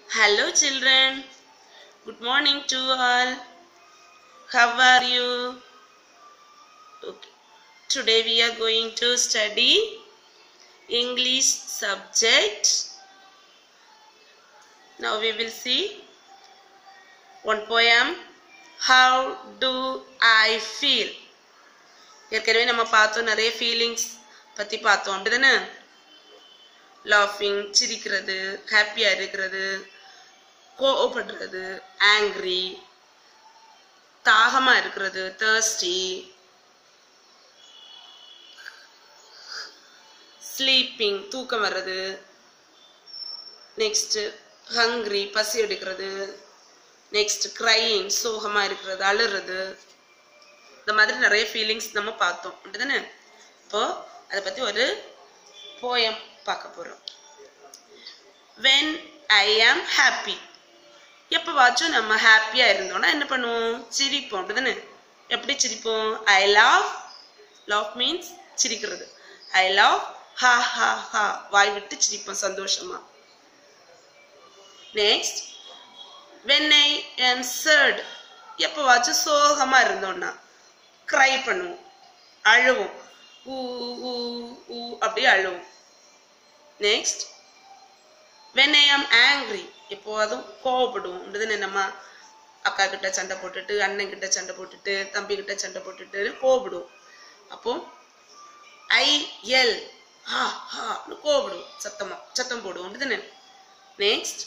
Hello children, good morning to all. How are you? Okay. Today we are going to study English subject. Now we will see one poem. How do I feel? ஏற்கனவே நம்ம பார்த்தோம் நிறைய feelings பற்றி பார்த்தோம் அப்படிதானே. லாஃபிங் சிரிக்கிறது, ஹாப்பியாக இருக்கிறது, கோவப்படுறது, ஆங்க்ரி, தாகமாக இருக்கிறது, தர்ஸ்டி, ஸ்லீப்பிங் தூக்கம் வர்றது, நெக்ஸ்ட் ஹங்க்ரி பசி எடுக்கிறது, நெக்ஸ்ட் கிரையிங் சோகமாக இருக்கிறது, அழுறது, இந்த மாதிரி நிறைய ஃபீலிங்ஸ் நம்ம பார்த்தோம் அப்படிதானே. இப்போ அதை பற்றி ஒரு போயம் பார்க்க போகிறோம். When I am happy. எப்போவாச்சும் நம்ம ஹாப்பியாக இருந்தோம்னா என்ன பண்ணுவோம்? சிரிப்போம் அப்படிதானே. எப்படி சிரிப்போம்? ஐ லவ் மீன்ஸ் சிரிக்கிறது. ஐ லவ் ஹா ஹா ஹா வாய் விட்டு சிரிப்போம் சந்தோஷமா. Next when I am sad. எப்போவாச்சும் சோகமாக இருந்தோம்னா க்ரை பண்ணுவோம், அழுவோம், ஊ ஊ ஊ அப்படியே அழுவோம். Next when I am angry. எப்போதும் கோவப்படுவோம் அப்படிதானே. நம்ம அக்கா கிட்ட சண்டை போட்டுட்டு, அண்ணன் கிட்ட சண்டை போட்டுட்டு, தம்பி கிட்ட சண்டை போட்டுட்டு கோவப்படுவோம். அப்போ ஐ எல் ஹா ஹா கோவப்படுவோம், சத்தம் போடுவோம் அப்படிதானே. Next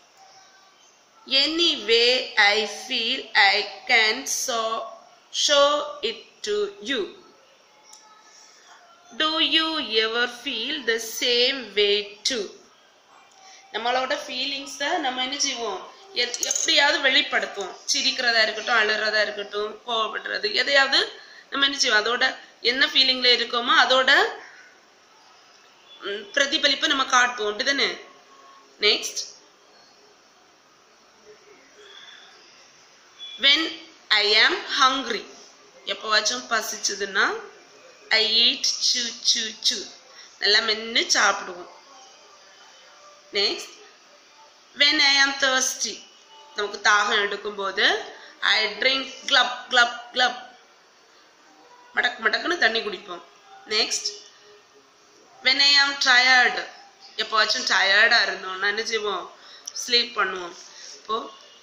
anyway I feel I can show it to you. Do you ever feel the same way too? நம்மளோட ஃபீலிங்ஸை நம்ம என்ன செய்வோம்? எப்படியாவது வெளிப்படுத்துவோம். சிரிக்கிறதா இருக்கட்டும், அழுறதா இருக்கட்டும், கோவப்படுறது, எதையாவது நம்ம என்ன செய்வோம்? அதோட என்ன ஃபீலிங்ல இருக்கோமோ அதோட பிரதிபலிப்பை நம்ம காட்டுவோம் அப்படிதானே. Next when I am hungry. எப்போவாச்சும் பசிச்சதுன்னா I eat chew. நல்லா மென்னு சாப்பிடுவோம். Next when I am thirsty. நமக்கு தாகம் எடுக்கும் போது I drink glub. மடக்குன்னு தண்ணி குடிப்போம். Next when I am tired. எப்போவாச்சும் டயர்டா இருந்தோம்னா என்ன செய்வோம்? ஸ்லீப் பண்ணுவோம். இப்போ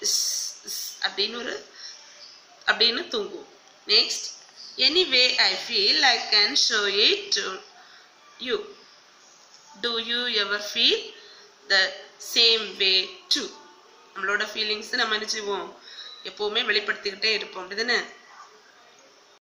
அப்படின்னு தூங்குவோம். Next anyway I feel I can show it to you. Do you ever feel the same way too? நம்மளோட ஃபீலிங்ஸ் நம்ம என்ன செய்வோம்? எப்பவுமே வெளிப்படுத்திக்கிட்டே இருப்போம் அப்படிதானே.